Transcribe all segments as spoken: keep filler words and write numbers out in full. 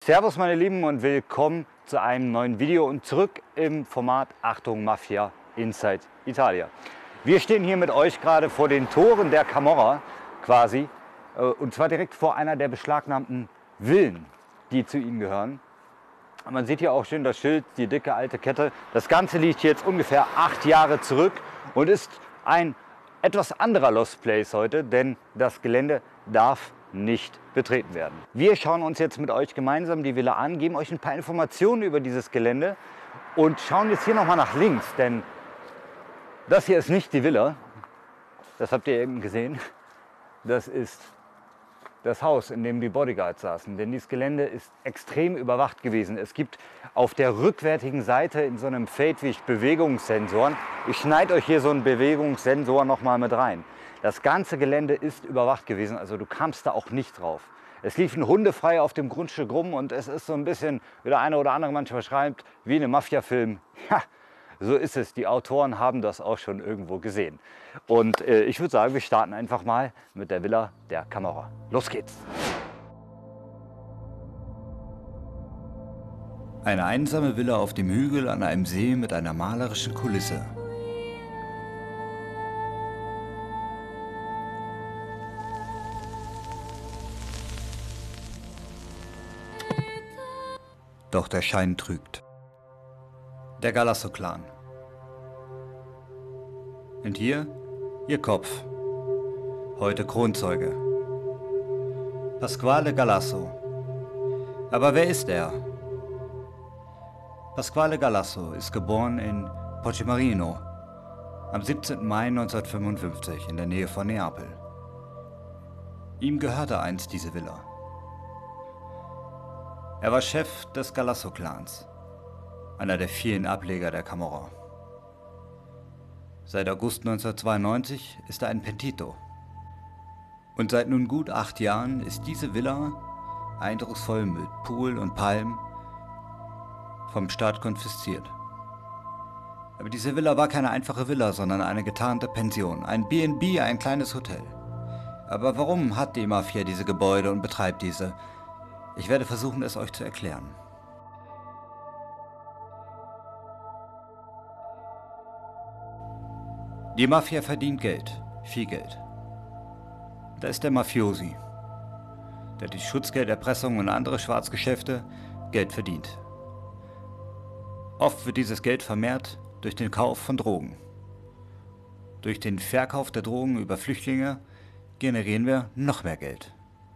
Servus meine Lieben und willkommen zu einem neuen Video und zurück im Format Achtung Mafia Inside Italia. Wir stehen hier mit euch gerade vor den Toren der Camorra quasi und zwar direkt vor einer der beschlagnahmten Villen, die zu ihnen gehören. Man sieht hier auch schön das Schild, die dicke alte Kette. Das Ganze liegt jetzt ungefähr acht Jahre zurück und ist ein etwas anderer Lost Place heute, denn das Gelände darf nicht betreten werden. Wir schauen uns jetzt mit euch gemeinsam die Villa an, geben euch ein paar Informationen über dieses Gelände und schauen jetzt hier nochmal nach links, denn das hier ist nicht die Villa, das habt ihr eben gesehen, das ist das Haus, in dem die Bodyguards saßen, denn dieses Gelände ist extrem überwacht gewesen. Es gibt auf der rückwärtigen Seite in so einem Feldweg Bewegungssensoren. Ich schneide euch hier so einen Bewegungssensor noch mal mit rein. Das ganze Gelände ist überwacht gewesen, also du kamst da auch nicht drauf. Es liefen Hunde frei auf dem Grundstück rum und es ist so ein bisschen, wie der eine oder andere manchmal schreibt, wie in einem Mafia-Film. Ja, so ist es. Die Autoren haben das auch schon irgendwo gesehen. Und äh, ich würde sagen, wir starten einfach mal mit der Villa der Camorra. Los geht's! Eine einsame Villa auf dem Hügel an einem See mit einer malerischen Kulisse. Doch der Schein trügt. Der Galasso-Clan. Und hier ihr Kopf, heute Kronzeuge. Pasquale Galasso. Aber wer ist er? Pasquale Galasso ist geboren in Poggiomarino am siebzehnten Mai neunzehnhundertfünfundfünfzig in der Nähe von Neapel. Ihm gehörte einst diese Villa. Er war Chef des Galasso-Clans, einer der vielen Ableger der Camorra. Seit August neunzehnhundertzweiundneunzig ist er ein Pentito. Und seit nun gut acht Jahren ist diese Villa, eindrucksvoll mit Pool und Palmen, vom Staat konfisziert. Aber diese Villa war keine einfache Villa, sondern eine getarnte Pension, ein B und B, ein kleines Hotel. Aber warum hat die Mafia diese Gebäude und betreibt diese? Ich werde versuchen, es euch zu erklären. Die Mafia verdient Geld, viel Geld. Da ist der Mafiosi, der durch Schutzgeld, Erpressung und andere Schwarzgeschäfte Geld verdient. Oft wird dieses Geld vermehrt durch den Kauf von Drogen. Durch den Verkauf der Drogen über Flüchtlinge generieren wir noch mehr Geld.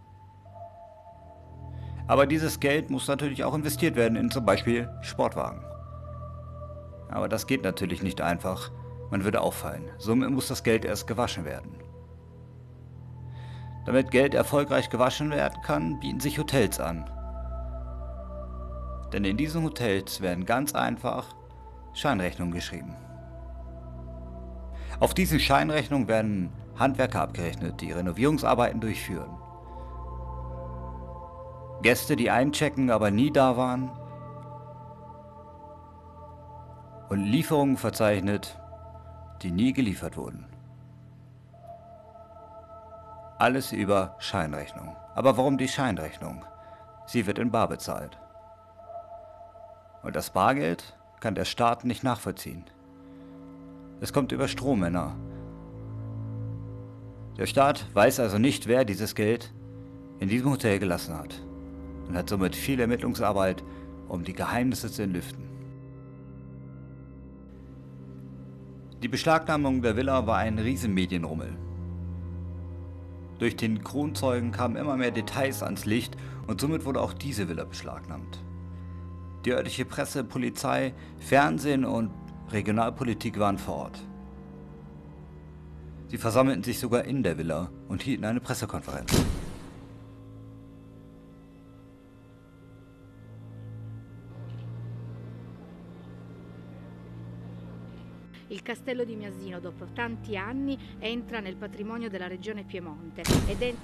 Aber dieses Geld muss natürlich auch investiert werden in zum Beispiel Sportwagen. Aber das geht natürlich nicht einfach. Man würde auffallen. Somit muss das Geld erst gewaschen werden. Damit Geld erfolgreich gewaschen werden kann, bieten sich Hotels an. Denn in diesen Hotels werden ganz einfach Scheinrechnungen geschrieben. Auf diesen Scheinrechnungen werden Handwerker abgerechnet, die Renovierungsarbeiten durchführen. Gäste, die einchecken, aber nie da waren. Und Lieferungen verzeichnet, die nie geliefert wurden. Alles über Scheinrechnung. Aber warum die Scheinrechnung? Sie wird in bar bezahlt. Und das Bargeld kann der Staat nicht nachvollziehen. Es kommt über Strohmänner. Der Staat weiß also nicht, wer dieses Geld in diesem Hotel gelassen hat und hat somit viel Ermittlungsarbeit, um die Geheimnisse zu entlüften. Die Beschlagnahmung der Villa war ein riesen Medienrummel. Durch den Kronzeugen kamen immer mehr Details ans Licht und somit wurde auch diese Villa beschlagnahmt. Die örtliche Presse, Polizei, Fernsehen und Regionalpolitik waren vor Ort. Sie versammelten sich sogar in der Villa und hielten eine Pressekonferenz. Il castello di Miasino, dopo tanti anni, entra nel patrimonio della regione Piemonte ed è...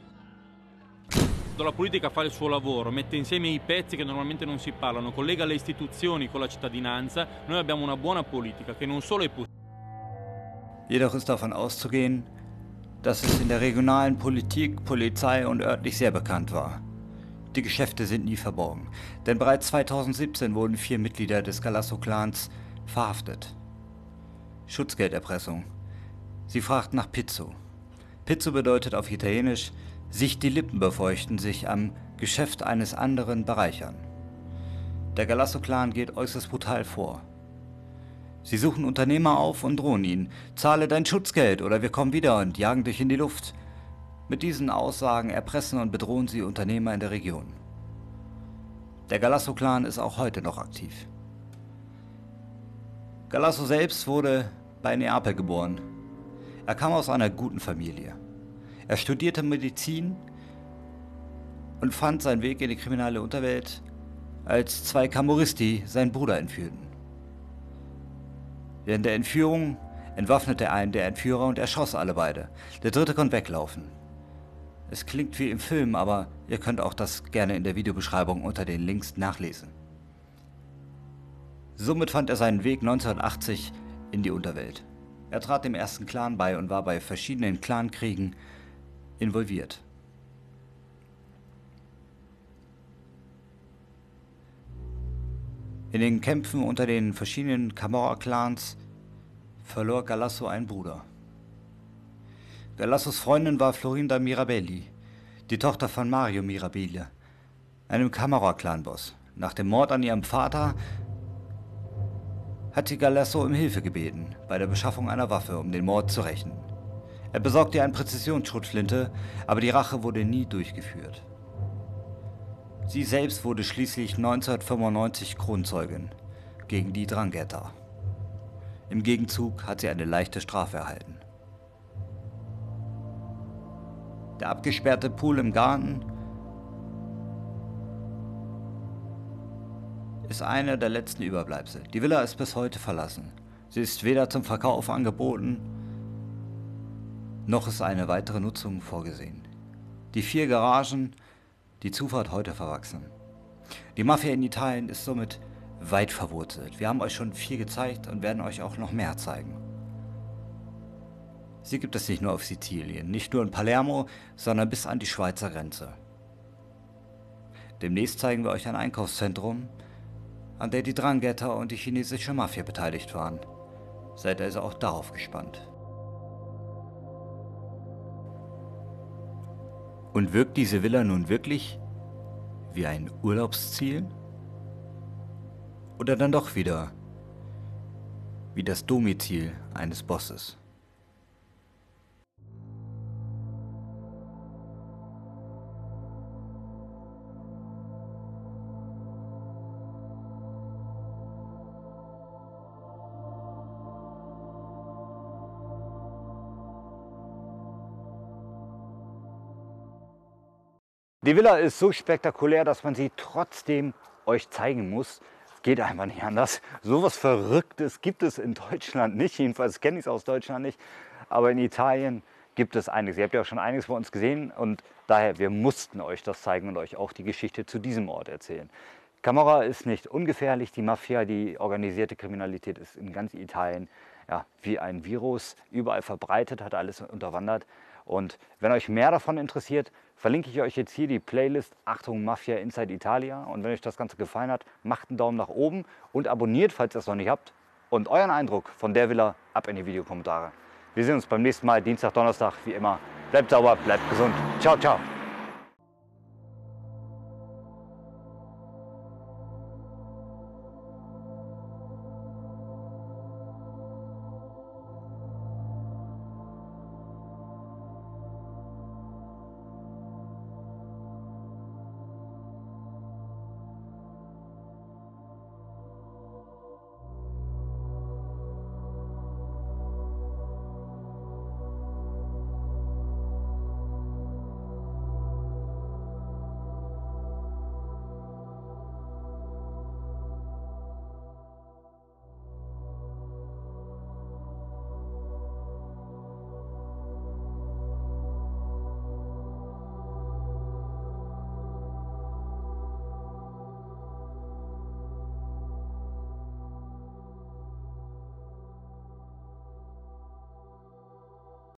La politica fa il suo lavoro, mette insieme i pezzi che normalmente non si parlano, collega le istituzioni con la cittadinanza. Noi abbiamo una buona politica che non solo è possibile. Jedoch ist davon auszugehen, dass es in der regionalen Politik, Polizei und örtlich sehr bekannt war. Die Geschäfte sind nie verborgen, denn bereits zweitausendsiebzehn wurden vier Mitglieder des Galasso-Clans verhaftet. Schutzgelderpressung. Sie fragten nach Pizzo. Pizzo bedeutet auf Italienisch sich die Lippen befeuchten, sich am Geschäft eines anderen bereichern. Der Galasso-Clan geht äußerst brutal vor. Sie suchen Unternehmer auf und drohen ihnen: Zahle dein Schutzgeld oder wir kommen wieder, und jagen dich in die Luft. Mit diesen Aussagen erpressen und bedrohen sie Unternehmer in der Region. Der Galasso-Clan ist auch heute noch aktiv. Galasso selbst wurde bei Neapel geboren. Er kam aus einer guten Familie. Er studierte Medizin und fand seinen Weg in die kriminelle Unterwelt, als zwei Camorristi seinen Bruder entführten. Während der Entführung entwaffnete er einen der Entführer und erschoss alle beide. Der dritte konnte weglaufen. Es klingt wie im Film, aber ihr könnt auch das gerne in der Videobeschreibung unter den Links nachlesen. Somit fand er seinen Weg neunzehnhundertachtzig in die Unterwelt. Er trat dem ersten Clan bei und war bei verschiedenen Clankriegen involviert. In den Kämpfen unter den verschiedenen Camorra-Clans verlor Galasso einen Bruder. Galassos Freundin war Florinda Mirabelli, die Tochter von Mario Mirabile, einem Camorra-Clan-Boss. Nach dem Mord an ihrem Vater hat sie Galasso um Hilfe gebeten bei der Beschaffung einer Waffe, um den Mord zu rächen. Er besorgte ihr eine Präzisionsschrotflinte, aber die Rache wurde nie durchgeführt. Sie selbst wurde schließlich neunzehnhundertfünfundneunzig Kronzeugin gegen die Drangheta. Im Gegenzug hat sie eine leichte Strafe erhalten. Der abgesperrte Pool im Garten ist einer der letzten Überbleibsel. Die Villa ist bis heute verlassen. Sie ist weder zum Verkauf angeboten, noch ist eine weitere Nutzung vorgesehen. Die vier Garagen, die Zufahrt heute verwachsen. Die Mafia in Italien ist somit weit verwurzelt. Wir haben euch schon viel gezeigt und werden euch auch noch mehr zeigen. Sie gibt es nicht nur auf Sizilien, nicht nur in Palermo, sondern bis an die Schweizer Grenze. Demnächst zeigen wir euch ein Einkaufszentrum, an der die Drangheta und die chinesische Mafia beteiligt waren. Seid also auch darauf gespannt. Und wirkt diese Villa nun wirklich wie ein Urlaubsziel? Oder dann doch wieder wie das Domizil eines Bosses? Die Villa ist so spektakulär, dass man sie trotzdem euch zeigen muss. Es geht einfach nicht anders. So was Verrücktes gibt es in Deutschland nicht. Jedenfalls kenne ich es aus Deutschland nicht. Aber in Italien gibt es einiges. Ihr habt ja auch schon einiges bei uns gesehen. Und daher, wir mussten euch das zeigen und euch auch die Geschichte zu diesem Ort erzählen. Camorra ist nicht ungefährlich. Die Mafia, die organisierte Kriminalität ist in ganz Italien ja, wie ein Virus überall verbreitet, hat alles unterwandert. Und wenn euch mehr davon interessiert, verlinke ich euch jetzt hier die Playlist Achtung Mafia Inside Italia. Und wenn euch das Ganze gefallen hat, macht einen Daumen nach oben und abonniert, falls ihr es noch nicht habt. Und euren Eindruck von der Villa ab in die Videokommentare. Wir sehen uns beim nächsten Mal, Dienstag, Donnerstag, wie immer. Bleibt sauber, bleibt gesund. Ciao, ciao.